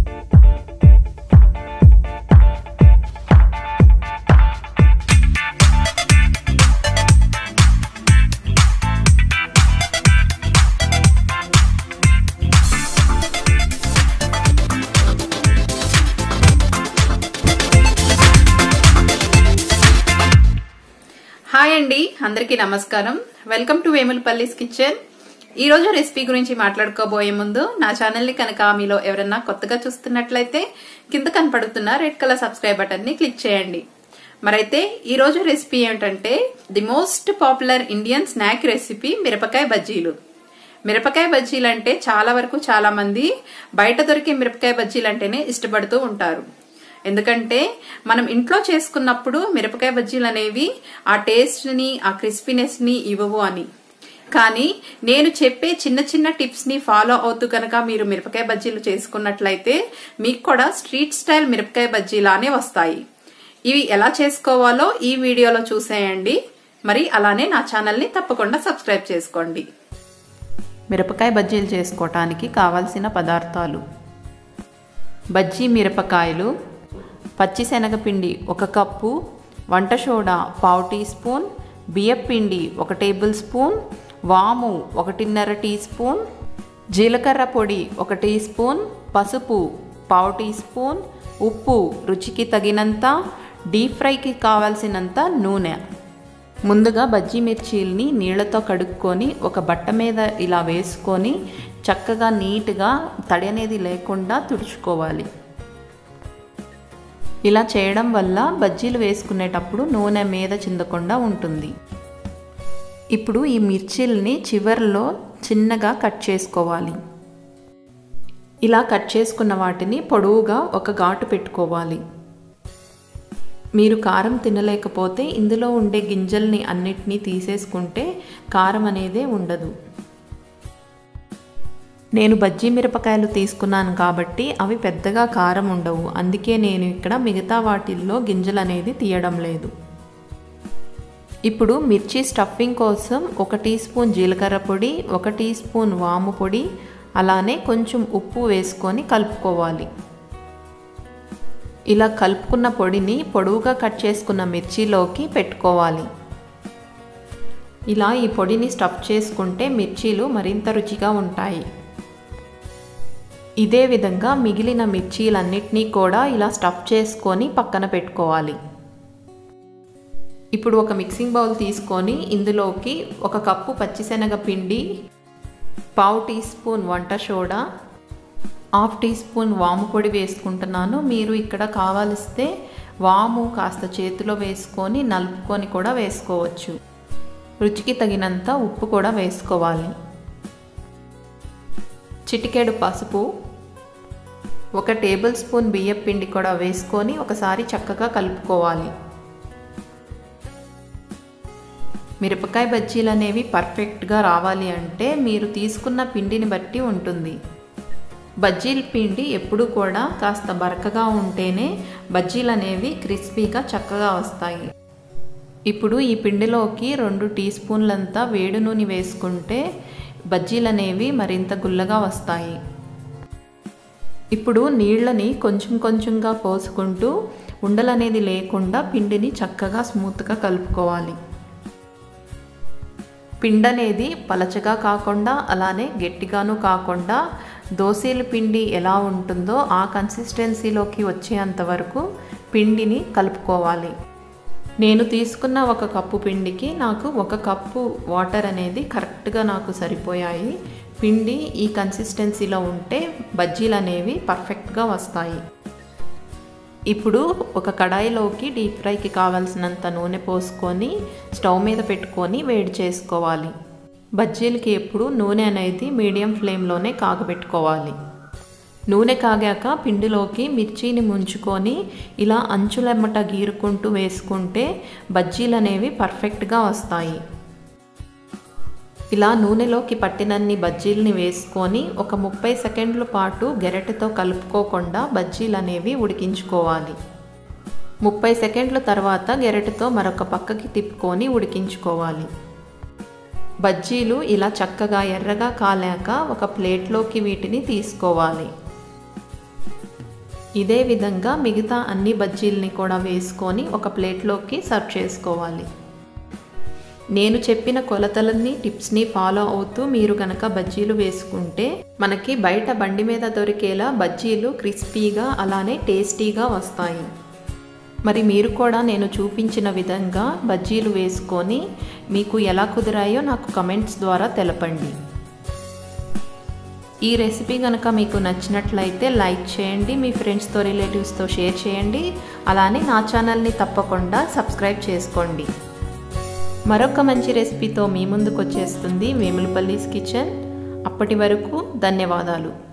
Hi అండి, అందరికీ నమస్కారం. Welcome to Vemulapalli's kitchen. ఈ రోజు రెసిపీ గురించి మాట్లాడుకోబోయే ముందు నా ఛానల్ ని కనుక మీలో ఎవరన్నా కొత్తగా చూస్తున్నట్లయితే కింద కనపడుతున్న రెడ్ కలర్ సబ్స్క్రైబ్ బటన్ ని క్లిక్ చేయండి. మరైతే ఈ రోజు రెసిపీ ఏంటంటే the most popular Indian snack recipe మిరపకాయ బజ్జీలు. మిరపకాయ బజ్జీలు అంటే చాలా వరకు చాలా మంది బయట దొరికే మిరపకాయ బజ్జీలు అంటేనే ఇష్టపడుతూ ఉంటారు. ఎందుకంటే మనం ఇంట్లో చేసుకున్నప్పుడు మిరపకాయ బజ్జీలు అనేవి ఆ టేస్ట్ ని ఆ క్రిస్పీనెస్ ని ఇవ్వవు అని. కానీ నేను చెప్పే చిన్న చిన్న టిప్స్ ని ఫాలో అవుతూ కనుక మీరు మిరపకాయ బజ్జీలు చేసుకున్నట్లయితే మీకు కూడా స్ట్రీట్ స్టైల్ మిరపకాయ బజ్జీలానే వస్తాయి. ఇవి ఎలా చేసుకోవాలో ఈ వీడియోలో చూసేయండి. మరి అలానే నా ఛానల్ ని తప్పకుండా సబ్స్క్రైబ్ చేసుకోండి. మిరపకాయ బజ్జీలు చేసుకోవటానికి కావాల్సిన పదార్థాలు: బజ్జీ మిరపకాయలు, పచ్చిశనగపిండి 1 కప్పు, వంట సోడా 1/2 టీ స్పూన్, బియ్యపిండి 1 టేబుల్ స్పూన్, వాము 1.5 టీ స్పూన్, జీలకర్ర పొడి 1 టీ స్పూన్, పసుపు 1/2 టీ స్పూన్, ఉప్పు రుచికి తగినంత, డీప్ ఫ్రైకి కావాల్సినంత నూనె. ముందుగా బజ్జీ మిర్చీల్ని నీళ్లతో కడుక్కొని ఒక బట్ట మీద ఇలా వేసుకొని చక్కగా నీట్గా తడి అనేది లేకుండా తుడుచుకోవాలి. ఇలా చేయడం వల్ల బజ్జీలు వేసుకునేటప్పుడు నూనె మీద చిందకుండా ఉంటుంది. ఇప్పుడు ఈ మిర్చీల్ని చివర్లో చిన్నగా కట్ చేసుకోవాలి. ఇలా కట్ చేసుకున్న వాటిని పొడవుగా ఒక ఘాటు పెట్టుకోవాలి. మీరు కారం తినలేకపోతే ఇందులో ఉండే గింజల్ని అన్నిటినీ తీసేసుకుంటే కారం అనేదే ఉండదు. నేను బజ్జీ మిరపకాయలు తీసుకున్నాను కాబట్టి అవి పెద్దగా కారం ఉండవు. అందుకే నేను ఇక్కడ మిగతా వాటిల్లో గింజలు అనేది తీయడం లేదు. ఇప్పుడు మిర్చి స్టఫింగ్ కోసం 1 టీ స్పూన్ జీలకర్ర పొడి, 1 టీ స్పూన్ వాము పొడి, అలానే కొంచెం ఉప్పు వేసుకొని కలుపుకోవాలి. ఇలా కలుపుకున్న పొడిని పొడవుగా కట్ చేసుకున్న మిర్చిలోకి పెట్టుకోవాలి. ఇలా ఈ పొడిని స్టఫ్ చేసుకుంటే మిర్చీలు మరింత రుచిగా ఉంటాయి. ఇదే విధంగా మిగిలిన మిర్చీలన్నిటినీ కూడా ఇలా స్టఫ్ చేసుకొని పక్కన పెట్టుకోవాలి. ఇప్పుడు ఒక మిక్సింగ్ బౌల్ తీసుకొని ఇందులోకి 1 కప్పు పచ్చిశనగపిండి, 1/2 టీ స్పూన్ వంట సోడా, 1/2 టీ స్పూన్ వాము పొడి వేసుకుంటున్నాను. మీరు ఇక్కడ కావలిస్తే వాము కాస్త చేతిలో వేసుకొని నలుపుకొని కూడా వేసుకోవచ్చు. రుచికి తగినంత ఉప్పు కూడా వేసుకోవాలి. చిటికెడు పసుపు, 1 టేబుల్ స్పూన్ బియ్యపిండి కూడా వేసుకొని ఒకసారి చక్కగా కలుపుకోవాలి. మిరపకాయ బజ్జీలు అనేవి పర్ఫెక్ట్గా రావాలి అంటే మీరు తీసుకున్న పిండిని బట్టి ఉంటుంది. బజ్జీల పిండి ఎప్పుడు కూడా కాస్త బరకగా ఉంటేనే బజ్జీలు అనేవి క్రిస్పీగా చక్కగా వస్తాయి. ఇప్పుడు ఈ పిండిలోకి 2 టీ స్పూన్లంతా వేడి నూనె వేసుకుంటే బజ్జీలు అనేవి మరింత గుల్లగా వస్తాయి. ఇప్పుడు నీళ్ళని కొంచెం కొంచెంగా పోసుకుంటూ ఉండలనేది లేకుండా పిండిని చక్కగా స్మూత్గా కలుపుకోవాలి. పిండి అనేది పలచగా కాకుండా అలానే గట్టిగాను కాకుండా దోశల పిండి ఎలా ఉంటుందో ఆ కన్సిస్టెన్సీలోకి వచ్చేంత వరకు పిండిని కలుపుకోవాలి. నేను తీసుకున్న 1 కప్పు పిండికి నాకు 1 కప్పు వాటర్ అనేది కరెక్ట్గా నాకు సరిపోయాయి. పిండి ఈ కన్సిస్టెన్సీలో ఉంటే బజ్జీలు అనేవి పర్ఫెక్ట్గా వస్తాయి. ఇప్పుడు ఒక కడాయిలోకి డీప్ ఫ్రైకి కావాల్సినంత నూనె పోసుకొని స్టవ్ మీద పెట్టుకొని వేడి చేసుకోవాలి. బజ్జీలకి ఎప్పుడు నూనె అనేది మీడియం ఫ్లేమ్లోనే కాగబెట్టుకోవాలి. నూనె కాగాక పిండిలోకి మిర్చిని ముంచుకొని ఇలా అంచులెమ్మట గీరుకుంటూ వేసుకుంటే బజ్జీలు అనేవి పర్ఫెక్ట్గా వస్తాయి. ఇలా నూనెలోకి పట్టినన్ని బజ్జీల్ని వేసుకొని ఒక 30 సెకండ్ల పాటు గెరటితో కలుపుకోకుండా బజ్జీలు అనేవి ఉడికించుకోవాలి. 30 సెకండ్ల తర్వాత గెరటితో మరొక పక్కకి తిప్పుకొని ఉడికించుకోవాలి. బజ్జీలు ఇలా చక్కగా ఎర్రగా కాలాక ఒక ప్లేట్లోకి వీటిని తీసుకోవాలి. ఇదే విధంగా మిగతా అన్ని బజ్జీల్ని కూడా వేసుకొని ఒక ప్లేట్లోకి సర్వ్ చేసుకోవాలి. నేను చెప్పిన కొలతలన్నీ టిప్స్ని ఫాలో అవుతూ మీరు కనుక బజ్జీలు వేసుకుంటే మనకి బయట బండి మీద దొరికేలా బజ్జీలు క్రిస్పీగా అలానే టేస్టీగా వస్తాయి. మరి మీరు కూడా నేను చూపించిన విధంగా బజ్జీలు వేసుకొని మీకు ఎలా కుదిరాయో నాకు కమెంట్స్ ద్వారా తెలపండి. ఈ రెసిపీ కనుక మీకు నచ్చినట్లయితే లైక్ చేయండి, మీ ఫ్రెండ్స్తో రిలేటివ్స్తో షేర్ చేయండి, అలానే నా ఛానల్ని తప్పకుండా సబ్స్క్రైబ్ చేసుకోండి. మరొక మంచి రెసిపీతో మీ ముందుకు వచ్చేస్తుంది వేములపల్లీస్ కిచెన్. అప్పటి వరకు ధన్యవాదాలు.